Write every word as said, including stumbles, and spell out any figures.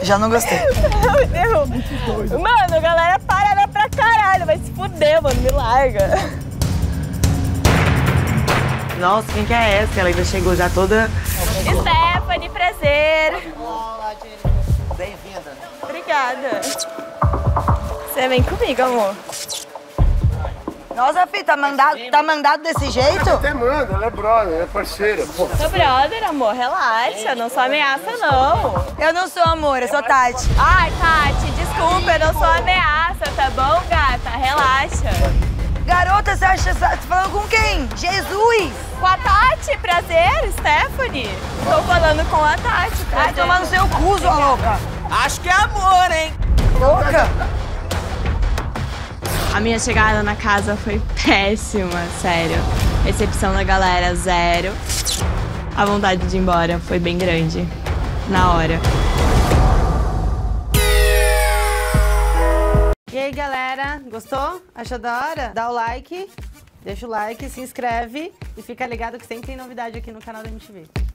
Já não gostei. Meu Deus. Mano, a galera parada pra caralho. Vai se fuder, mano. Me larga. Nossa, quem que é essa? Ela ainda chegou já toda... Stephanie, prazer. Olá, Jenny. Bem-vinda. Obrigada. Você vem comigo, amor. Nossa, Fih, tá mandado, tá mandado desse jeito? Até manda, ela é brother, é parceira. Pô. Sou brother, amor. Relaxa. Não sou ameaça, não. Eu não sou amor, eu sou Tati. Ai, Tati, desculpa. Eu não sou ameaça, tá bom, gata? Relaxa. Garota, você acha que você tá falando com quem? Jesus! Com a Tati, prazer, Stephanie. Tô falando com a Tati, prazer. Vai tomar no seu cu, sua louca. Acho que é amor, hein? Louca? A minha chegada na casa foi péssima, sério. Recepção da galera, zero. A vontade de ir embora foi bem grande, na hora. E aí, galera, gostou? Achou da hora? Dá o like, deixa o like, se inscreve e fica ligado que sempre tem novidade aqui no canal da M T V.